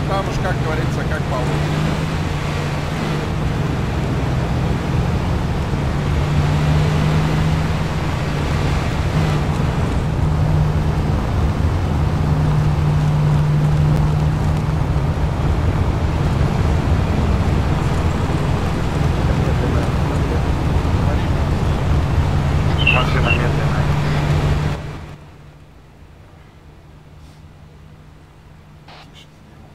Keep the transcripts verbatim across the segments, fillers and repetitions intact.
там уж, как говорится, как получится. Машина медленная. Тише сделал.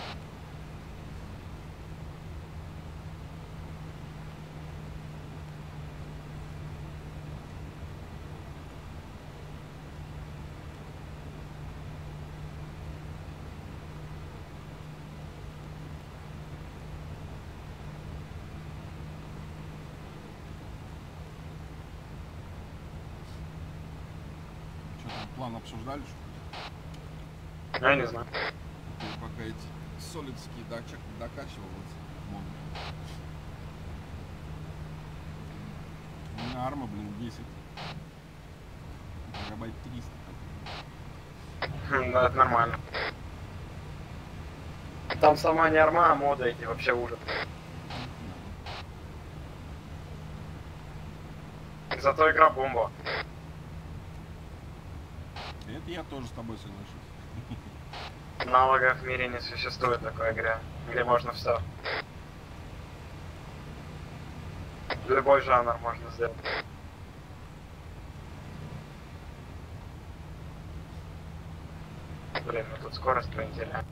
Что там, план обсуждали, что ли? Я не знаю. Ты пока эти солидские дачек докачивал, вот, мог. У меня арма, блин, десять. Гигабайт триста. Хм, да, это нормально. Там сама не арма, а моды эти вообще ужас. Зато игра бомба. Это я тоже с тобой соглашусь. Аналогов в мире не существует такой игре, где можно все. Любой жанр можно сделать. Блин, ну тут скорость поинтереснее.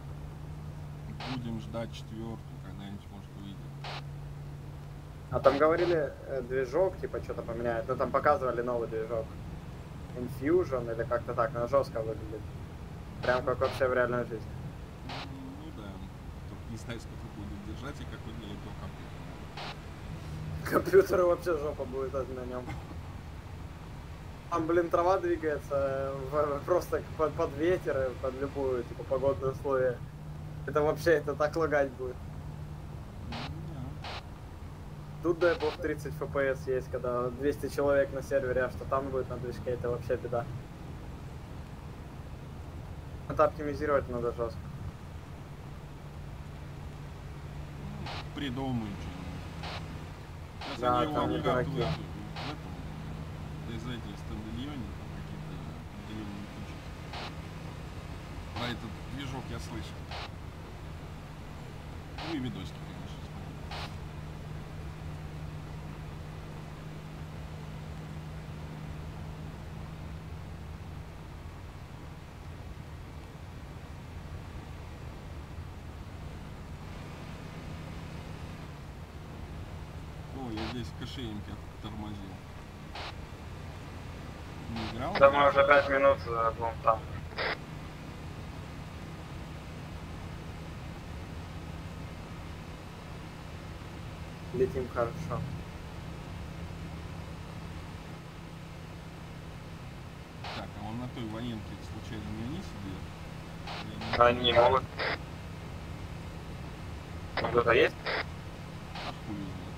Будем ждать четвертую, когда-нибудь, может, увидим. А там говорили, э, движок, типа, что-то поменяет. Ну, там показывали новый движок. Infusion или как-то так, но жестко выглядит. Прям как вообще в реальной жизни. Ну да, только не знаю, сколько будет держать и какой для этого компьютер. Компьютеру вообще жопа будет на нем. Там, блин, трава двигается в- просто под, под ветер, и под любую, типа, погодные условия. Это вообще, это так лагать будет. Тут, дай бог, тридцать эф пи эс есть, когда двести человек на сервере, а что там будет на движке, это вообще беда. Это оптимизировать надо жестко. Придумаю что-нибудь. Сейчас Да, они его там не обкатывают дураки. в этом, из этих стандильоне, там какие-то определенные фичи. Про этот движок я слышал. Ну и видосики, конечно, смотрел. О, я здесь кошельки тормозил. Не играл? Да мы уже пять минут э, будем там. Летим хорошо. Так, а он на той военке случайно не они сидят? Они не могут. Кто-то есть? А хуй его знает.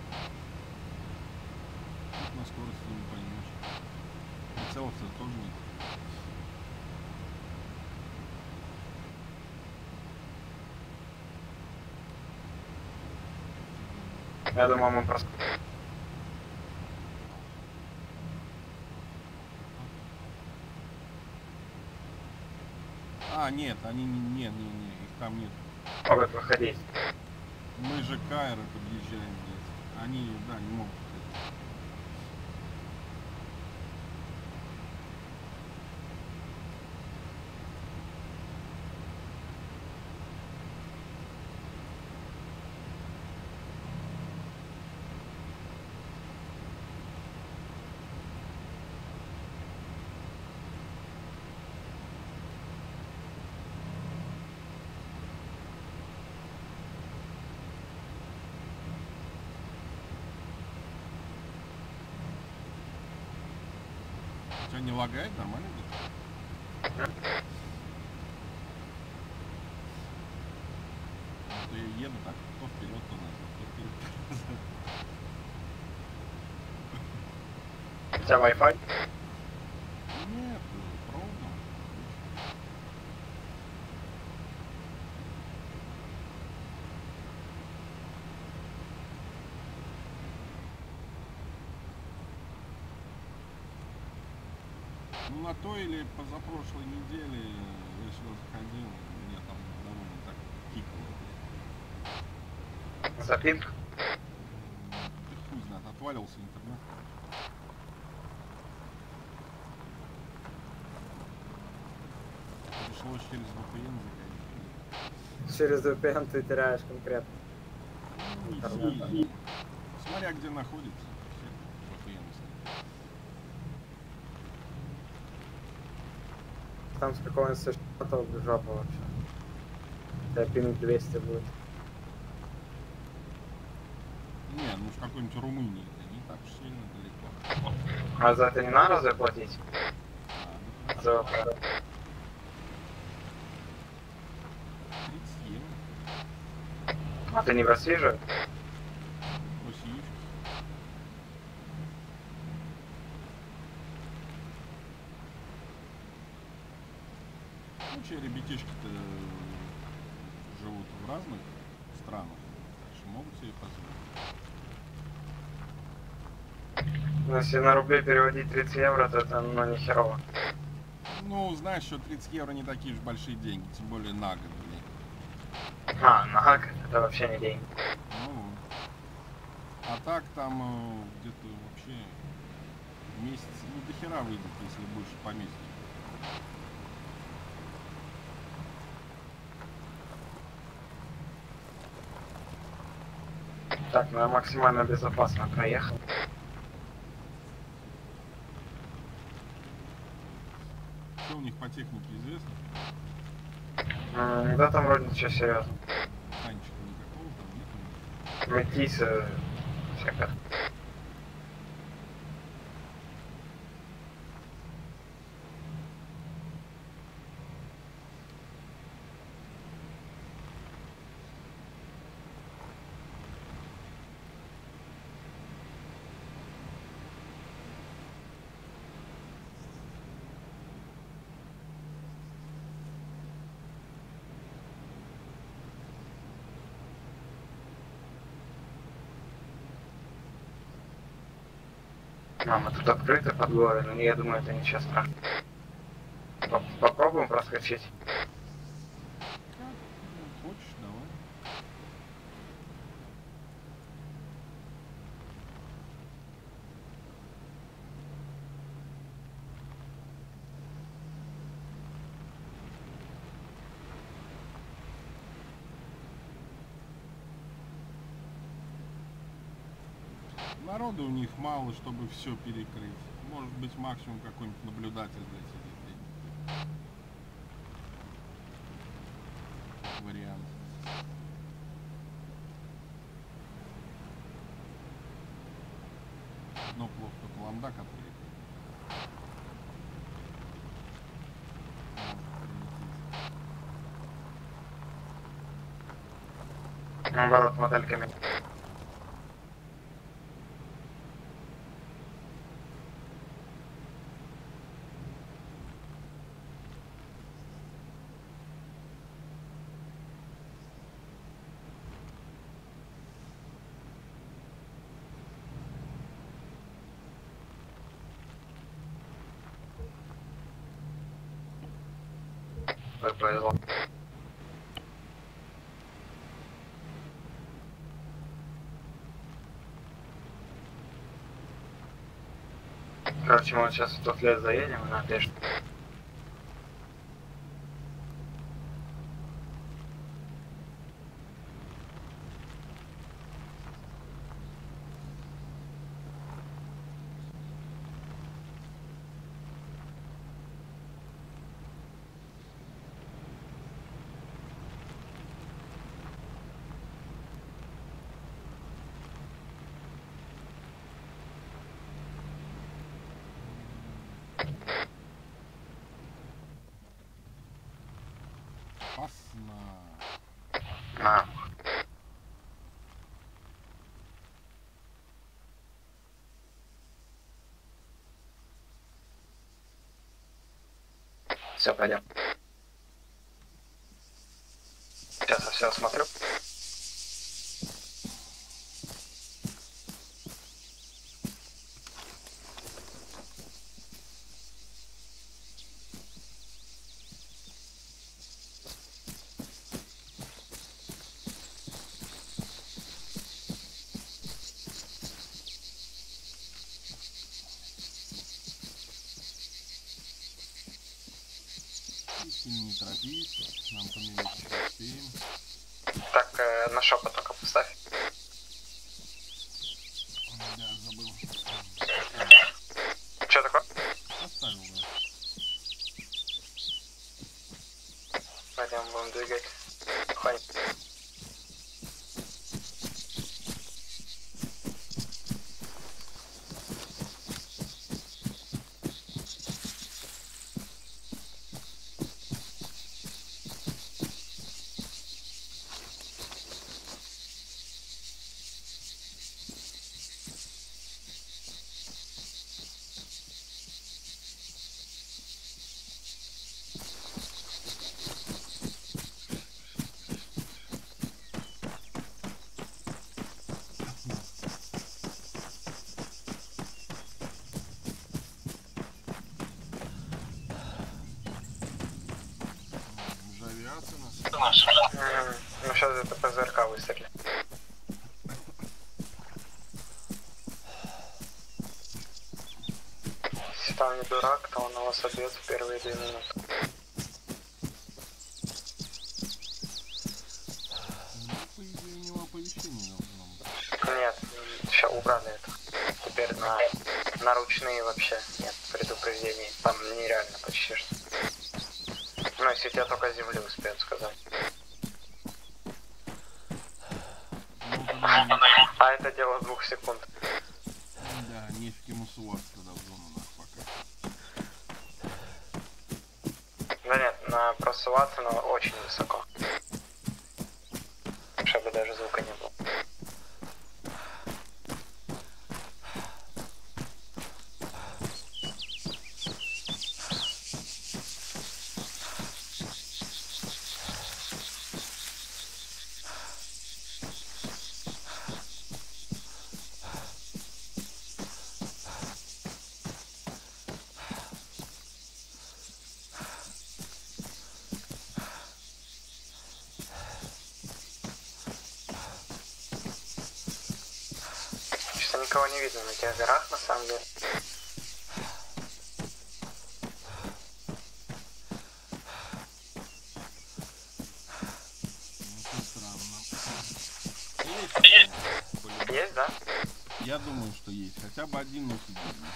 Тут на скорости не поймешь. Прицелов-то тоже нет. Я думаю, мы просто... А, нет, они не, нет, не, не, их там нет. могут выходить. Мы же к Аэро подъезжаем, блядь. Они, да, не могут выходить. У тебя не лагает, нормально где-то? То я еду так, то вперед, то назад, то вперед, то назад. У тебя Wi-Fi? Нет, проводно. Ну на той или позапрошлой неделе я сюда заходил, меня там довольно так кикало. Запинг? Да хуй знает, отвалился интернет. Пришлось через ви пи эн заходить. Через ви пи эн ты теряешь конкретно. Ну, не Интернета. сильно. Смотря где находится. Все ви пи эн стоит. Там с какого-нибудь США то жопа вообще. У тебя пинг двести будет. Не, ну в какой-нибудь Румынии это не так уж сильно далеко. А за это не надо разве платить? А, За ви пи эн? тридцать евро. А ты не в России же? Россиюшки. Ну че, ребятишки-то живут в разных странах, так что могут себе позволить. Ну, если на рубли переводить тридцать евро, то это, ну, не херово. Ну, знаешь, что тридцать евро не такие уж большие деньги, тем более на год, блин. А, на гак это вообще не деньги. Ну, а так там э, где-то вообще месяц, ну, до хера выйдет, если больше по месяцу. Так, ну я максимально безопасно проехал. Что у них по технике известно? М, Да там вроде ничего серьезного. Танчика никакого там нет? Метисы всякое. А, мы тут открыты под горы, но я думаю, это ничего страшного. Поп- Попробуем проскочить. Как? Ну, хочешь, давай. Народу у них мало, чтобы все перекрыть. Может быть, максимум какой-нибудь наблюдатель здесь сидит. Вариант. Но плохо, только ландак открыт. Наоборот, модельками. Ой, повезло. Короче, мы вот сейчас в тот лес заедем и на пеш. Опасно. На. Все, пойдем. Сейчас я все осмотрю. не торопись, нам помереть еще успеем. Так, э, на шепот только поставь. Да, забыл. Что такое? Поставил, да. Пойдем, будем двигать. Хватит. Уже авиация нас. М, Ну, сейчас это ПЗРК выстрелит. Если там не дурак, то он его собьет в первые две минуты. Ну, по идее, у него оповещение должно быть. Нет, сейчас убрали это. Теперь на, на ручные вообще нет предупреждений. Там нереально почти что. Ну, если тебя только с земли успеют сказать. Ну, тогда не- А это дело двух секунд. да, нефиг ему суваться тогда в зону нах пока. Да нет, на просуваться, но очень высоко. Чтобы даже звука не было. Что никого не видно на тех горах, на самом деле. Ну, это странно. Есть, по-любому. Есть, да? Я думаю, что есть. Хотя бы один на сиденье.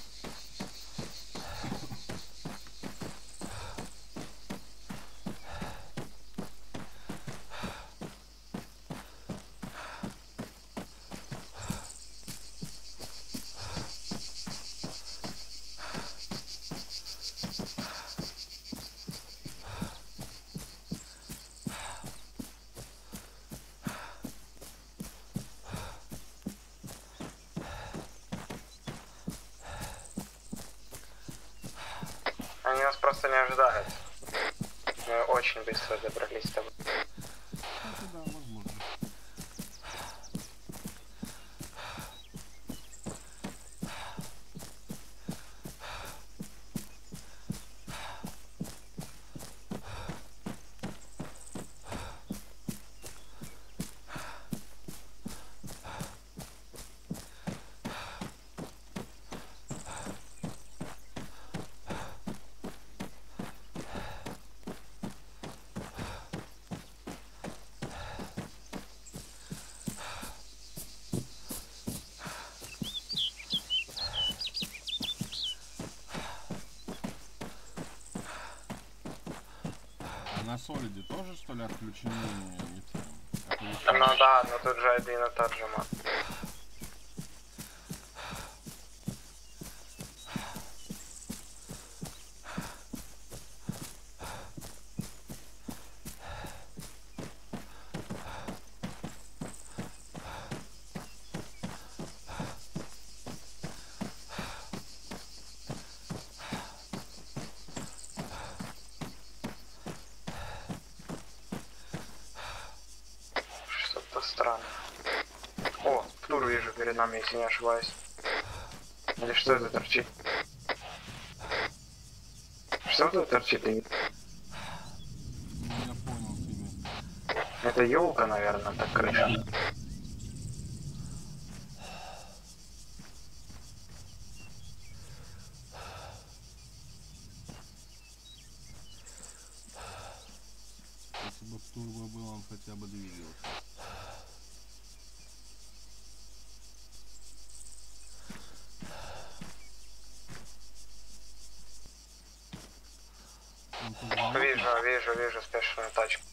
Они нас просто не ожидают. Мы очень быстро добрались там. Кстати, да, возможно. А на солиде тоже, что ли, отключены эти оповещения? Ну да, но тут же один и тот же мат. Что-то странное. О, тур вижу перед нами, если не ошибаюсь. Или что это торчит? Что тут торчит? Ну, я понял тебя. Это елка, наверное, так крыша. Чтобы турбо был, он хотя бы двигался. Вижу, вижу, вижу спешную тачку.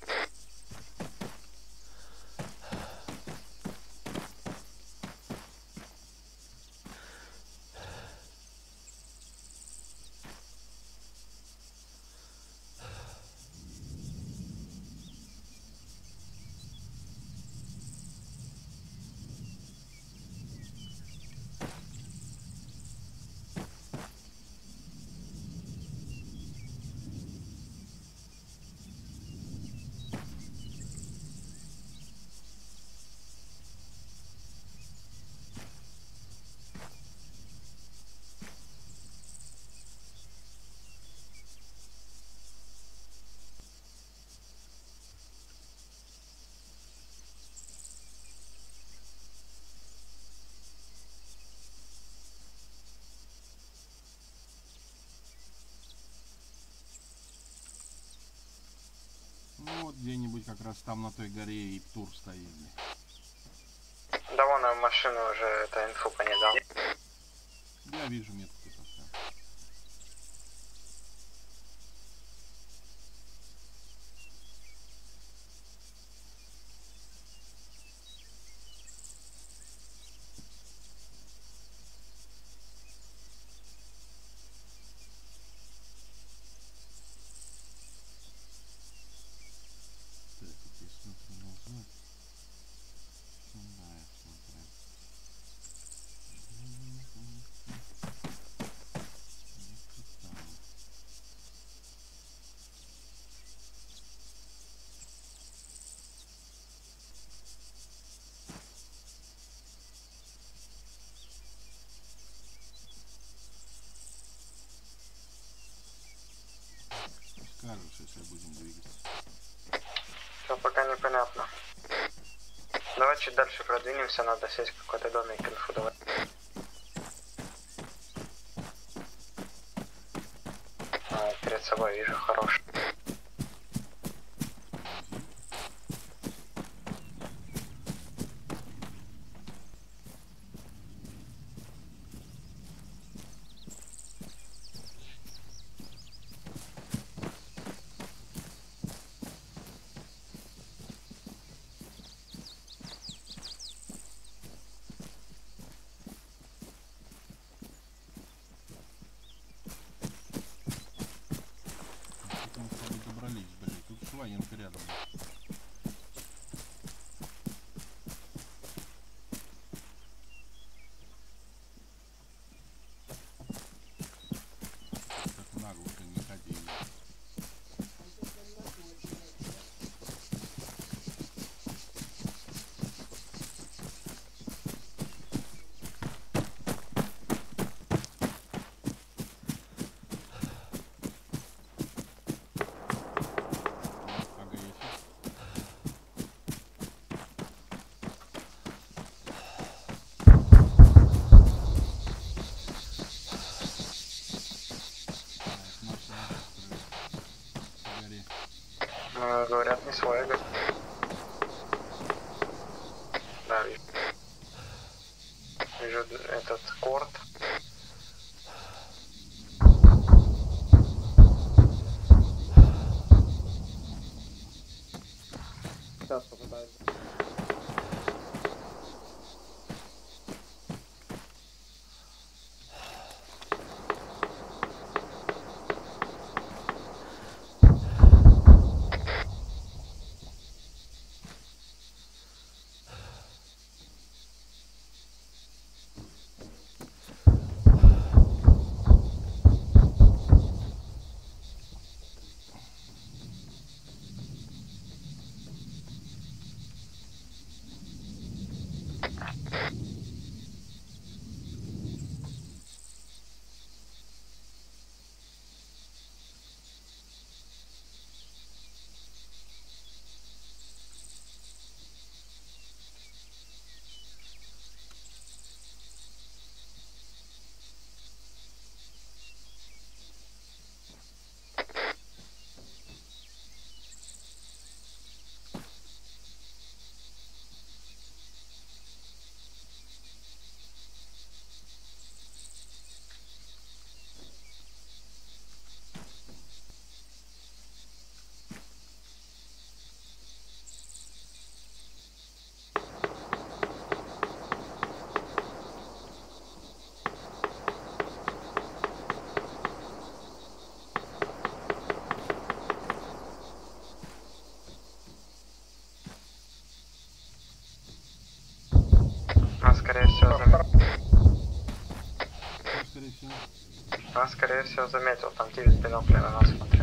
Ну вот где-нибудь как раз там на той горе и Птур стоит. Да вон нам машину уже это инфу по ней дал. Я вижу метку поставил. Так, вот я смотрю назад. Ну да, я смотрю. Где-то там. Скажешь, если будем двигаться. Все пока непонятно. Давай чуть дальше продвинемся, надо сесть в какой-то домик, инфу давай. А, перед собой вижу, хорош. Мы с тобой добрались, блин. Тут Швайенко рядом. Так нагло-то не ходи. Ага, есть. Так, машина по горе. Ну, говорят, не свой, говорят. Да, вижу. Вижу этот корт. Сейчас попытаюсь. всего заметил. Ну, скорее всего. А, скорее всего, заметил, там тип с бинокля на нас смотрел.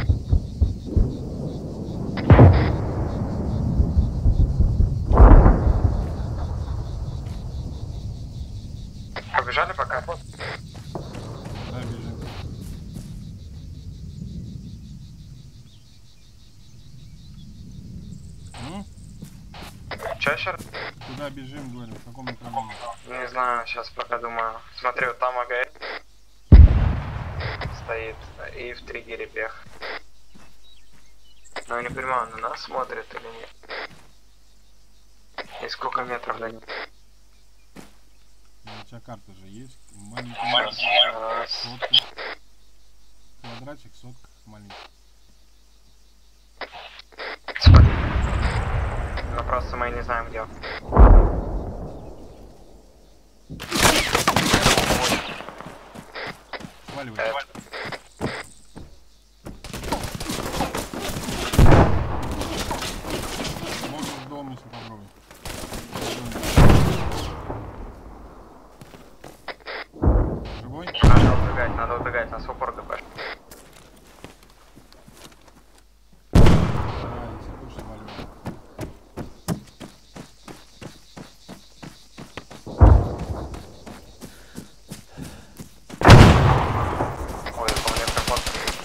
Побежали пока? Да, бежим. Ну, Че еще? куда бежим, говорю, в каком направлении? Не знаю, сейчас пока думаю. Смотри, вот там АГС стоит и в триггере бег. Но я не понимаю, на нас смотрит или нет. И сколько метров до него? Ну, у тебя карта же есть. Маленькая. Сотка. Квадратик, сотка, маленький. Ну просто мы не знаем, где он. Сваливай. Это... Можно в дом еще попробовать. Живой? Надо убегать, надо убегать, нас в упор ГП. Да, если хочешь, сваливай. Ой, это у меня проход.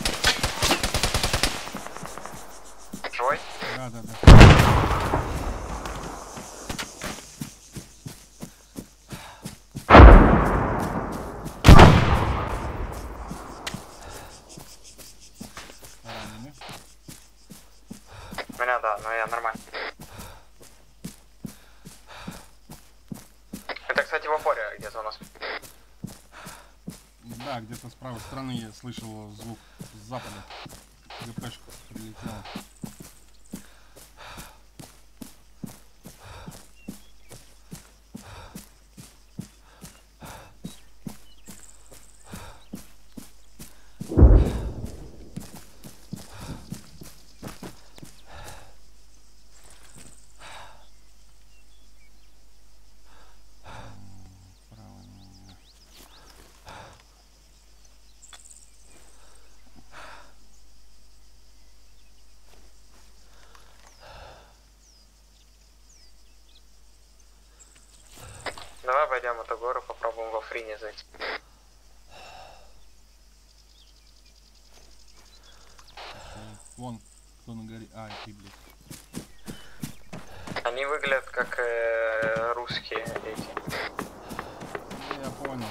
Живой? Да, да, да. Раненый. Меня да, но я нормально. Это, кстати, в упоре где-то у нас. Да, где-то с правой стороны я слышал звук с запада. ГПшка прилетела. Справа не- Давай пойдем эту гору, попробуем во фрине зайти. Вон, кто на горе. А, ты, блядь. Они выглядят как э, русские эти. Я понял.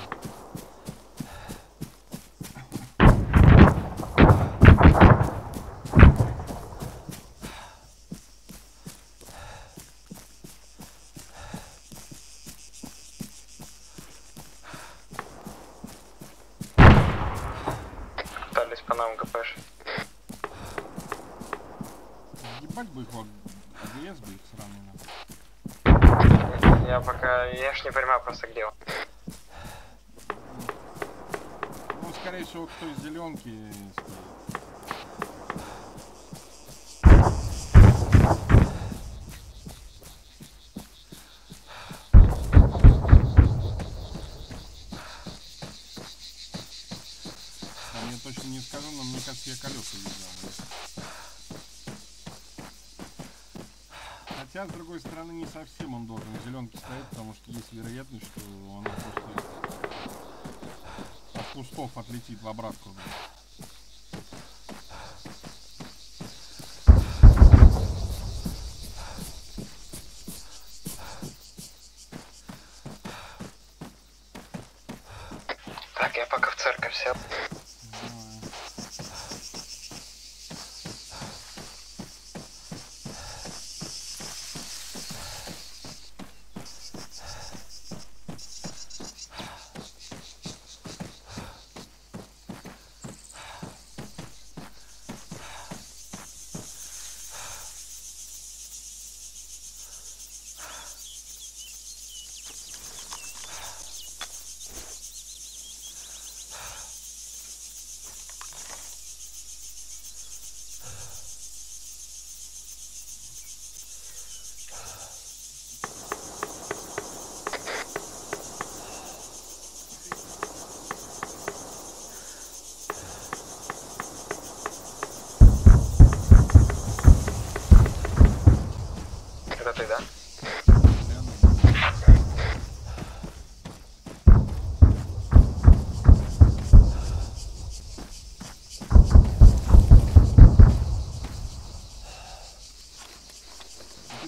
Пытались по нам ГПш. Ебать бы их в АГС бы их сраный надо. Я пока... Я ж не понимаю просто где он. Ну, скорее всего, кто из зеленки стоит. Там я точно не скажу, но мне кажется, я колеса видел. Хотя, с другой стороны, не совсем он должен в зеленке стоять, потому что есть вероятность, что он просто от кустов отлетит в обратку. Так, я пока в церковь сел. Давай.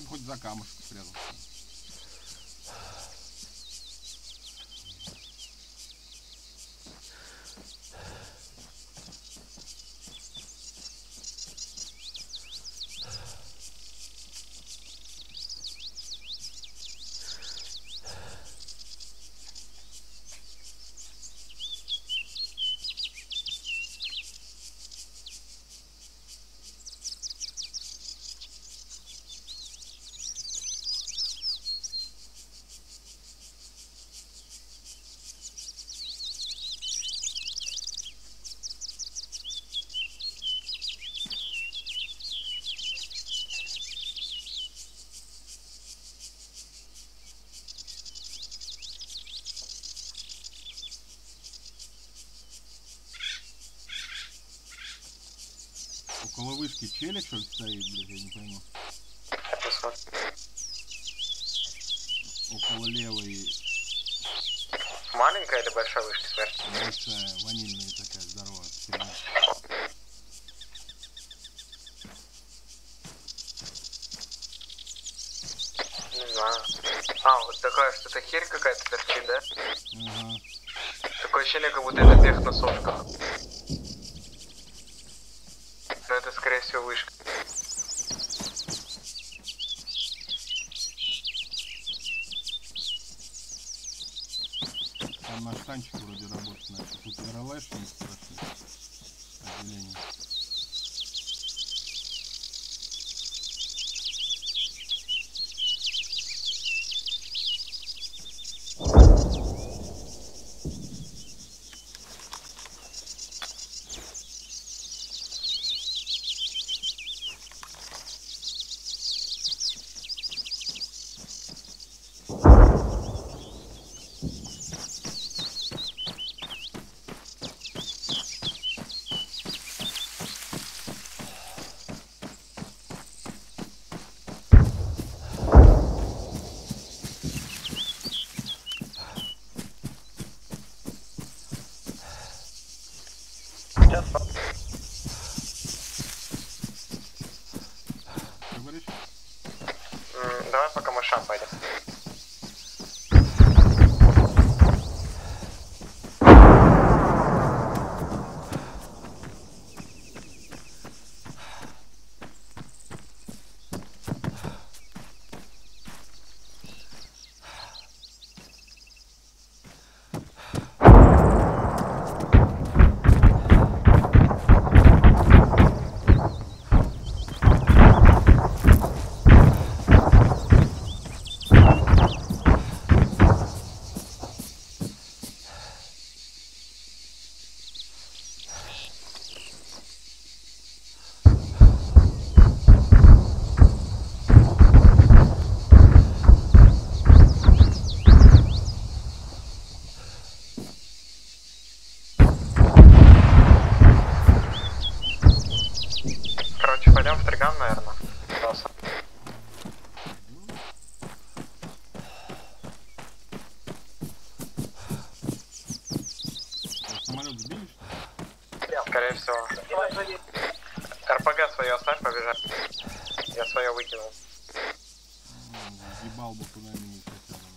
хоть за камушек спрятался. Около вышки челик, что ли, стоит, блядь, я не пойму. Около левой. Маленькая или большая вышка смерти? Большая, ванильная такая, здоровая. Херня. Не знаю. А, вот такая что-то херь какая-то торчит, да? Ага. Такое ощущение, как будто это пех на сошках. Но это, скорее всего, вышка. Там наш танчик вроде работает, значит. Тут эр эл эш не страшно. Отделение. Что говоришь? М, давай пока мы шам пойдем. Короче, пойдем в Триган, наверное. Просто. Самолет сбили, что ли? Скорее всего. эр пэ гэ свое оставь, побежать. Я свое выкинул. Ебал бы куда-нибудь хотя бы.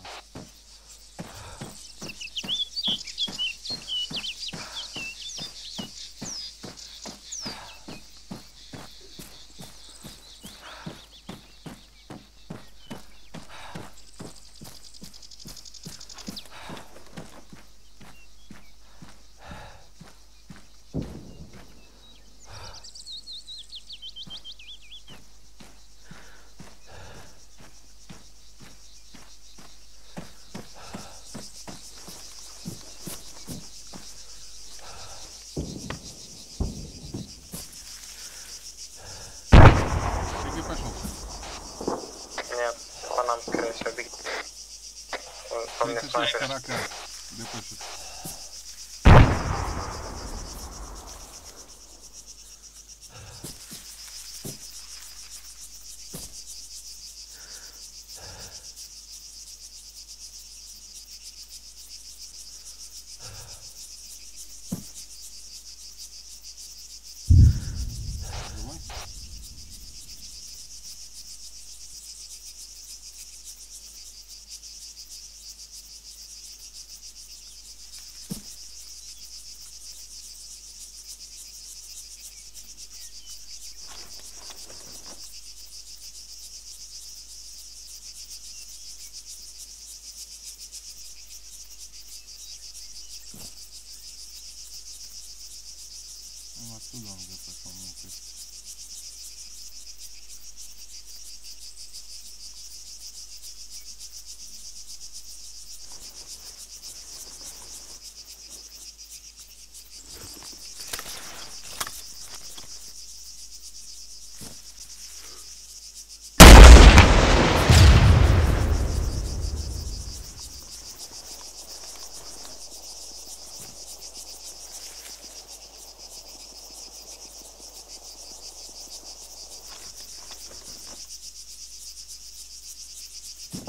Ты пошел? Нет, по нам, скорее всего, бегит. Он по мне тридцать шесть снайпер. сорока. Депешит.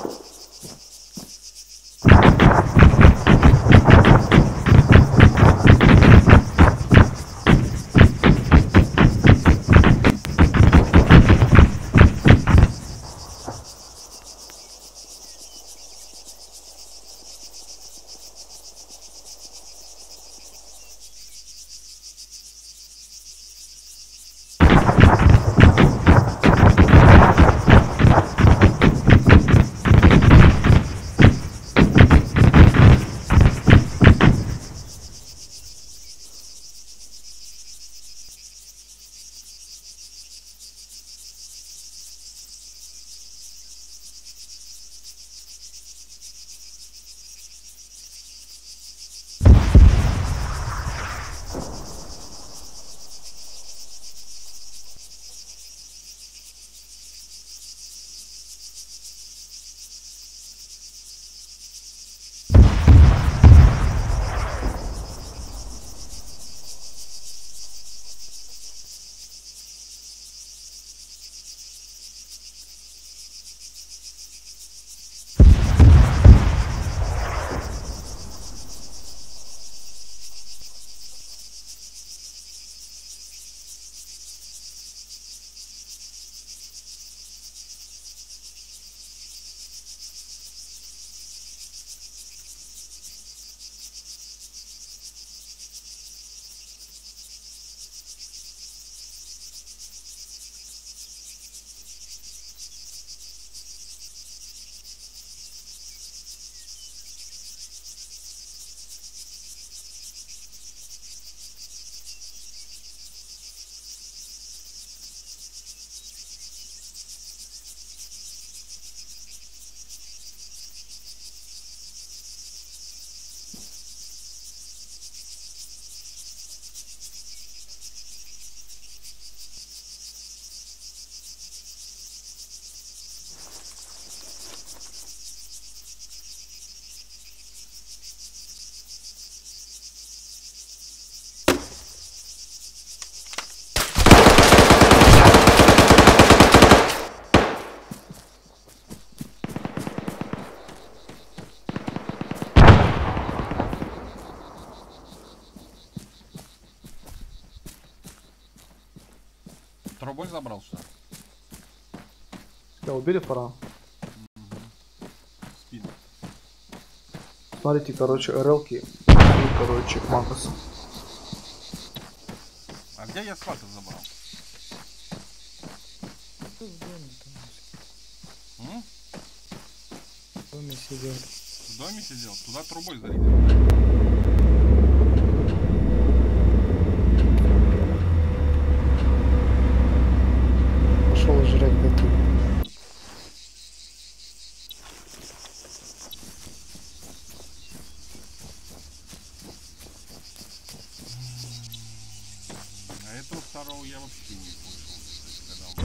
Трубой забрал, что ли? Да, убили фара. Угу. Спину. Смотрите, короче, РЛки и, короче, Макас. А где я свата забрал? Кто в доме там? М? В доме сидел. В доме сидел? Туда трубой зарядил. Пошел жрать готов. А этого второго я вообще не слышал.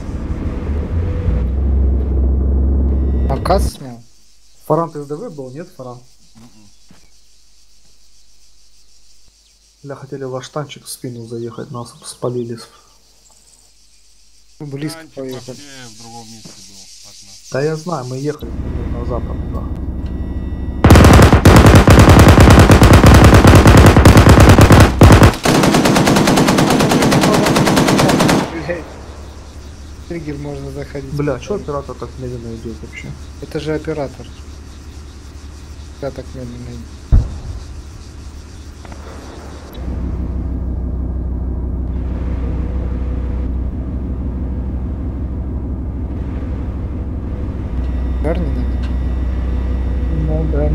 Когда он... Макас снял? Фаран ты СДВ был, нет, Фаран? М-м. Бля, хотели в ваш танчик в спину заехать, нас спалили. Близко Танчик поехали. вообще в другом месте был от нас. Да я знаю, мы ехали на запад, да. Блядь. Триггер можно заходить. Бля, что оператор так медленно идет вообще? Это же оператор. Да, так медленно идет. Гарни, наверное. Ну да.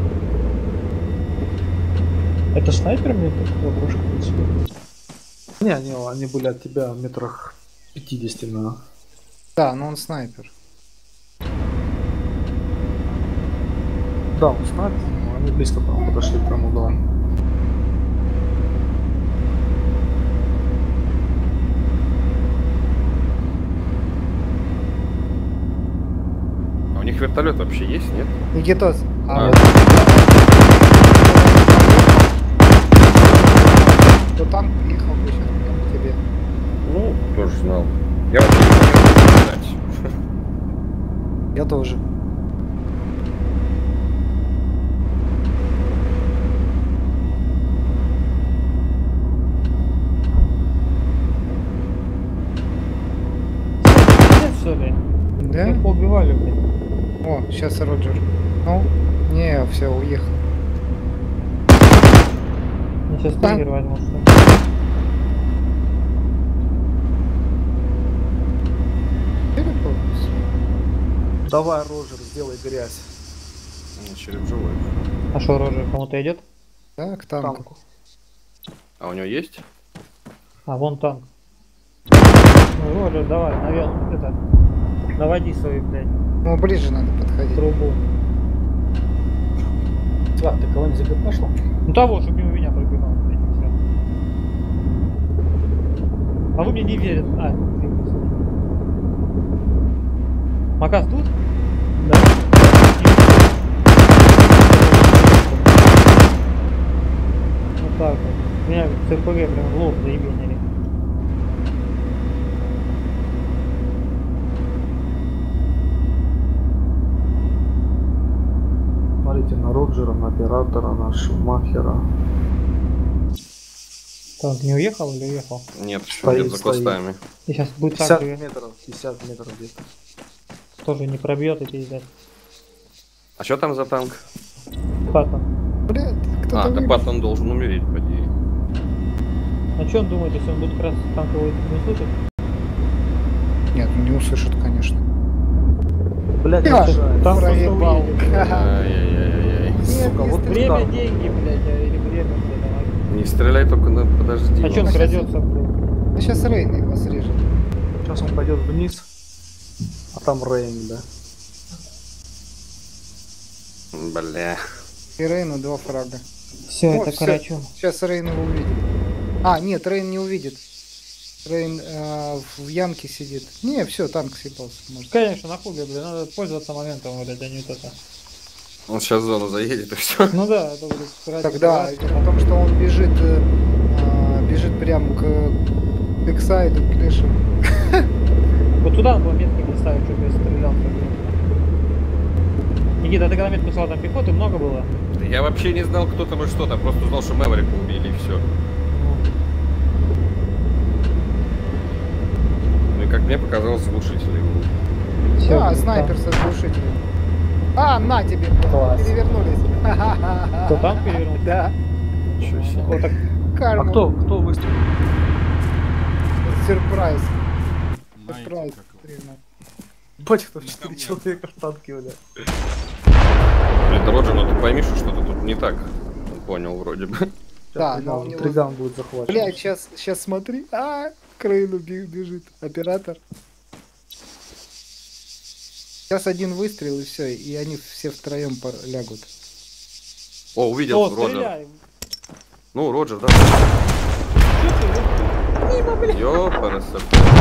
Это снайпер мне тут ловушка подсветила? Не, не, они были от тебя в метрах пятидесяти, наверное. Да, но он снайпер. Да, он снайпер, но они близко прям подошли к тому углу. А у них вертолет вообще есть, нет? Никитос, а, А. кто там ехал бы сейчас к тебе? Ну, тоже знал. Я вообще не хотел знать. Я тоже. что ли? Да? Их поубивали, блядь. О, сейчас Роджер. Ну, не, все, уехал. Я сейчас Да. триггер возьму, что ли. Давай, Роджер, сделай грязь. Череп живой. А что, Роджер, кому-то идет? Да, к танку. Танку. А у него есть? А, вон танк. Ну, Роджер, давай, наверное, это... Наводи свою, блядь, Ну, ближе надо подходить. трубу. Слав, ты кого-нибудь загопашил? Ну того, чтобы мимо меня пробегал, блядь, и всё. А вы мне не верите. А, двигался. Макас тут? Да. Вот так вот. Меня с эр пэ гэ прям в лоб заебенили. Смотрите, на Роджера, на оператора, на Шумахера. Так, не уехал или уехал? Нет, еще Стоит, где-то за стоит. кустами. И сейчас будет пятьдесят так, метров, пятьдесят метров где-то. тоже не пробьет и пиздец. А что там за танк? Паттон. Блядь, кто-то А, да выбежал. Паттон должен умереть, по идее. А что он думает, если он будет как раз танковый не слышит? Нет, ну не услышат, конечно. Блядь, Я мешает. Там проебал. просто уедет. Ай-яй-яй-яй. Нет, Сука, не вот стреляй. Время, танк. деньги, блядь, а, или время, блядь, давай. Не стреляй только на... Подожди. А что он ну. крадется, блядь? А сейчас Рейн его срежет. Сейчас он пойдет вниз, а там Рейн, да. Бля. И Рейну два фрага. Все, О, это всё. корочу. Сейчас Рейн его увидит. А, нет, Рейн не увидит. Рейн э, в ямке сидит. Не, все, танк съебался. Может. Конечно, на хуге, блядь, надо пользоваться моментом, блядь, а не вот это. Он сейчас в зону заедет и все. Ну да, это будет ради Тогда пиратства, дело в том, что он бежит, э, э, бежит прям к бэксайду, к лешу. Вот туда надо было метки не ставить, чтобы я стрелял. блядь. Никита, ты когда метку слал, там пехоты много было? Я вообще не знал, кто там и что там. Просто узнал, что Мэврика убили и все. Ну и как мне показалось, глушители его. Всё, А, блядь, снайпер со глушителем. А, на тебе, Класс. перевернулись. там- Кто там перевернул? Да. Ничего себе. Вот так. А Карма. кто, кто выстрелил? Сюрприз. На эти, Сюрприз. как его. Батя, там На четыре камнях. человека в танке, бля. Блин, да, Роджер, ну ты пойми, что что-то тут не так. Он понял вроде бы. Да, Сейчас но у Триган- него- Триган будет захвачен. Блядь, сейчас, сейчас смотри. А, к Рейну бе- бежит оператор. Сейчас один выстрел и все, и они все втроем лягут. О, увидел О, Роджер. стреляй! Ну, Роджер, да. Мимо, блядь! Ёпарасоте.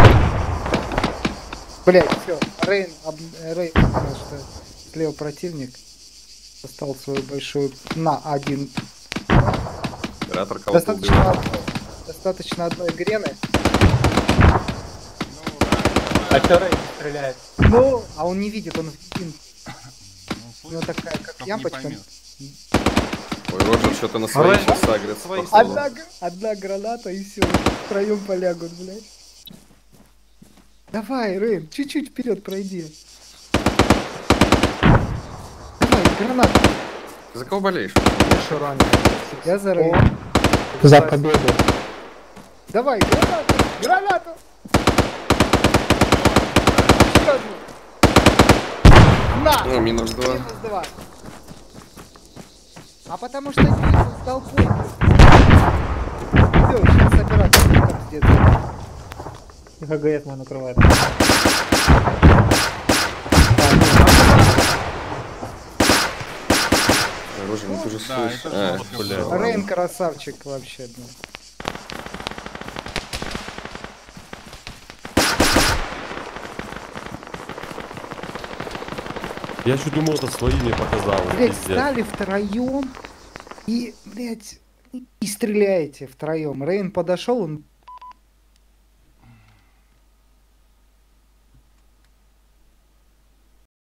Блять, все, Рейн, об... Рейн понял, что слева противник. Достал свою большую на один. Оператор кого-то Достаточно, убил. одной- достаточно одной грены. А чё Рейн стреляет? Ну, а он не видит, он один. Ну, У него такая, как Только не ямпочка. поймет. Ой, Роджер что-то на свои Рэй- сейчас сагрится, свои походу. Одна, г- одна граната и все, втроем полягут, блядь. Давай, Рейн, чуть-чуть вперед пройди. Давай, гранату. Ты за кого болеешь? Еще ранее. Я за Рейн. За победу. Давай, гранату, гранату. Еще одну. На! Ну, минус два. Минус два. А потому что минус толпой. Все, сейчас оператор там где-то. Их а гэ эс мой накрывает. Роджер, ну ты же Да, слышишь. это А, жестко бля, было. ладно. Рейн красавчик вообще. Ну. Я чуть думал, это свои мне показалось. Блять, пиздец. стали втроем и, блять, и стреляете втроем. Рейн подошел, он